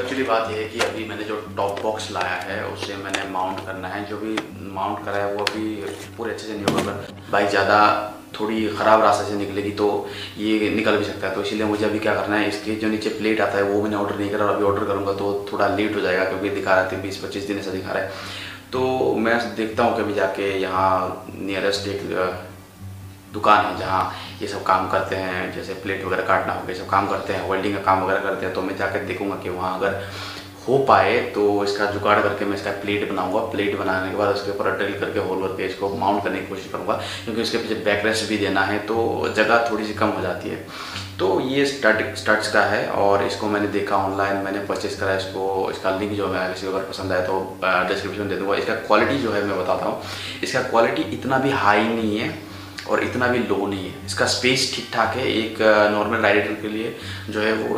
Actually बात यह है कि अभी मैंने जो टॉप बॉक्स लाया है उसे मैंने माउंट करना है। जो भी माउंट करा है वो अभी पूरे अच्छे से नहीं होगा। अगर बाइक ज़्यादा थोड़ी ख़राब रास्ते से निकलेगी तो ये निकल भी सकता है। तो इसीलिए मुझे अभी क्या करना है, इसके जो नीचे प्लेट आता है वो मैंने ऑर्डर नहीं करा और अभी ऑर्डर करूँगा तो थोड़ा लेट हो जाएगा, क्योंकि दिखा रहा था 20-25 दिन ऐसा दिखा रहा है। तो मैं देखता हूँ कभी जाके यहाँ नियरेस्ट एक दुकान है जहाँ ये सब काम करते हैं, जैसे प्लेट वगैरह काटना हो गया, सब काम करते हैं, वेल्डिंग का काम वगैरह करते हैं। तो मैं जाकर देखूंगा कि वहाँ अगर हो पाए तो इसका जुगाड़ करके मैं इसका प्लेट बनाऊंगा। प्लेट बनाने के बाद उसके ऊपर ड्रिल करके होल करके इसको माउंट करने की कोशिश करूँगा, क्योंकि इसके पीछे बैक रेस्ट भी देना है तो जगह थोड़ी सी कम हो जाती है। तो ये स्टड्स का है और इसको मैंने देखा ऑनलाइन, मैंने परचेज़ करा इसको। इसका लिंक जो है किसी को अगर पसंद आए तो डिस्क्रिप्शन दे दूँगा। इसका क्वालिटी जो है मैं बताता हूँ, इसका क्वालिटी इतना भी हाई नहीं है और इतना भी लो नहीं है। इसका स्पेस ठीक ठाक है। एक नॉर्मल राइडर के लिए जो है वो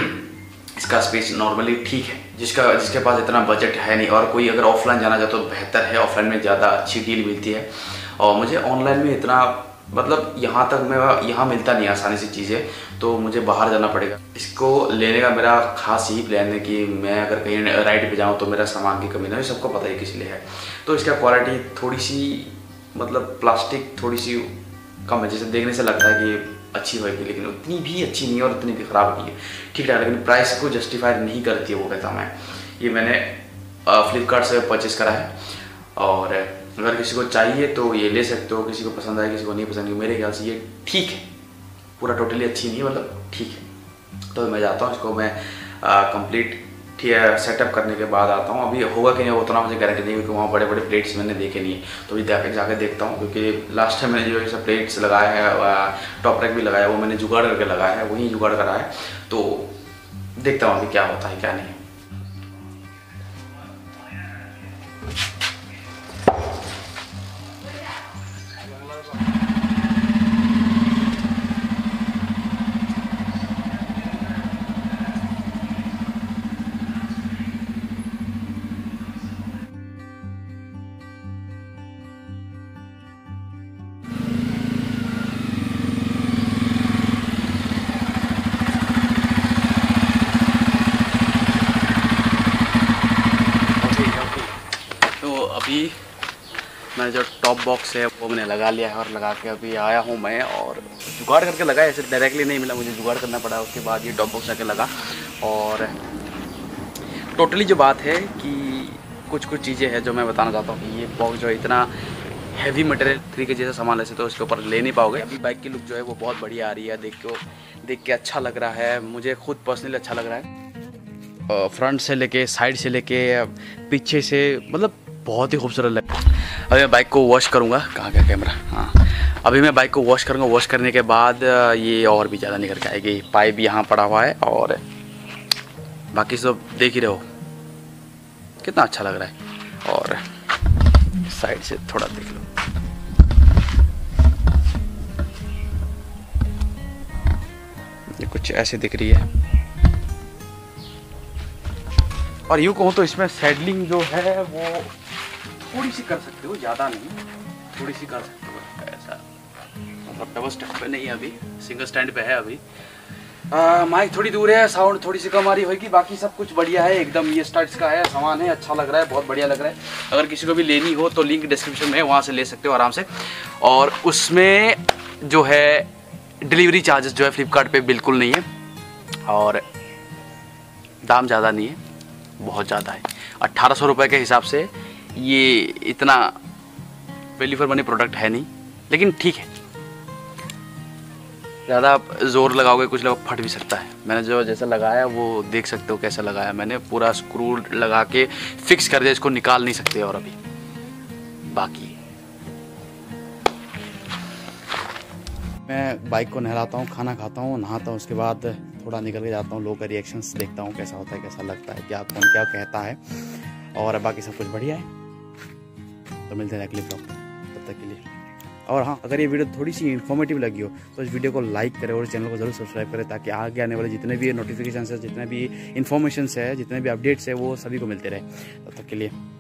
इसका स्पेस नॉर्मली ठीक है। जिसके पास इतना बजट है नहीं और कोई अगर ऑफलाइन जाना चाहे तो बेहतर है। ऑफलाइन में ज़्यादा अच्छी डील मिलती है और मुझे ऑनलाइन में इतना मतलब यहाँ तक मैं यहाँ मिलता नहीं आसानी से चीज़ें, तो मुझे बाहर जाना पड़ेगा। इसको लेने का मेरा खास यही प्लान है कि मैं अगर कहीं राइड पे जाऊँ तो मेरा सामान की कमी ना हो। सबको पता है किस लिए है। तो इसका क्वालिटी थोड़ी सी मतलब प्लास्टिक थोड़ी सी कम है, जैसे देखने से लगता है कि अच्छी होगी लेकिन उतनी भी अच्छी नहीं है और उतनी भी ख़राब नहीं है, ठीक ठाक। लेकिन प्राइस को जस्टिफाई नहीं करती है वो कहता मैं। ये मैंने फ्लिपकार्ट से परचेज़ करा है और अगर किसी को चाहिए तो ये ले सकते हो। किसी को पसंद आए किसी को नहीं पसंद, मेरे ख्याल से ये ठीक है, पूरा टोटली अच्छी नहीं है, मतलब ठीक है। तो मैं जाता हूँ, इसको मैं कंप्लीट सेटअप करने के बाद आता हूँ। अभी होगा कि नहीं उतना मुझे गारंटी नहीं, क्योंकि वहाँ बड़े बड़े प्लेट्स मैंने देखे नहीं है। तो अभी जाके देखता हूँ, क्योंकि लास्ट टाइम मैंने जो ऐसा प्लेट्स लगाया है, टॉप रैक भी लगाया, वो मैंने जुगाड़ करके लगाया है, वही जुगाड़ करा है। तो देखता हूँ अभी क्या होता है क्या नहीं। अभी मैंने जो टॉप बॉक्स है वो मैंने लगा लिया है और लगा के अभी आया हूँ मैं, और जुगाड़ करके लगाया। ऐसे डायरेक्टली नहीं मिला, मुझे जुगाड़ करना पड़ा। उसके बाद ये टॉप बॉक्स आके लगा। और टोटली जो बात है कि कुछ चीज़ें हैं जो मैं बताना चाहता हूँ कि ये बॉक्स जो है इतना हैवी मटेरियल 3 के जैसा सामान ऐसे तो इसके ऊपर ले नहीं पाओगे। अभी बाइक की लुक जो है वो बहुत बढ़िया आ रही है, देख के अच्छा लग रहा है। मुझे खुद पर्सनली अच्छा लग रहा है। फ्रंट से लेके साइड से लेके पीछे से, मतलब बहुत ही खूबसूरत लग। अभी मैं बाइक को वॉश करूँगा। कहाँ गया कैमरा? हाँ, अभी मैं बाइक को वॉश करूँगा। वॉश करने के बाद ये और भी ज़्यादा निकल के आएगी। पाइप यहाँ पड़ा हुआ है और बाकी सब देख ही रहे हो कितना अच्छा लग रहा है। और साइड से थोड़ा देख लो, ये कुछ ऐसे दिख रही है। और यूँ कहूँ तो इसमें सैडलिंग जो है वो थोड़ी सी कर सकते हो, ज़्यादा नहीं, थोड़ी सी कर सकते हो ऐसा। मतलब डबल स्टैंड पे नहीं है अभी, सिंगल स्टैंड पे है अभी। माइक थोड़ी दूर है, साउंड थोड़ी सी कम आ रही होगी, बाकी सब कुछ बढ़िया है एकदम। ये स्टड्स का है, सामान है, अच्छा लग रहा है, बहुत बढ़िया लग रहा है। अगर किसी को भी लेनी हो तो लिंक डिस्क्रिप्शन में है, वहाँ से ले सकते हो आराम से। और उसमें जो है डिलीवरी चार्जेस जो है फ्लिपकार्ट पे बिल्कुल नहीं है और दाम ज़्यादा नहीं है, बहुत ज़्यादा है। 1800 रुपये के हिसाब से ये इतना वैल्यू फॉर मनी प्रोडक्ट है नहीं, लेकिन ठीक है। ज़्यादा ज़ोर लगाओगे कुछ लोग फट भी सकता है। मैंने जो जैसा लगाया वो देख सकते हो कैसा लगाया मैंने। पूरा स्क्रू लगा के फिक्स कर दिया, इसको निकाल नहीं सकते। और अभी बाकी मैं बाइक को नहलाता हूँ, खाना खाता हूँ, नहाता हूँ, उसके बाद थोड़ा निकल के जाता हूँ। लोगों का रिएक्शंस देखता हूँ कैसा होता है, कैसा लगता है, क्या कौन क्या कहता है। और बाकी सब कुछ बढ़िया है। तो मिलते हैं अगले ब्लॉग, तब तक के लिए। और हाँ, अगर ये वीडियो थोड़ी सी इन्फॉर्मेटिव लगी हो तो इस वीडियो को लाइक करें और चैनल को जरूर सब्सक्राइब करें, ताकि आगे आने वाले जितने भी नोटिफिकेशन है, जितने भी इन्फॉर्मेशन है, जितने भी अपडेट्स है, वो सभी को मिलते रहे। तब तक के लिए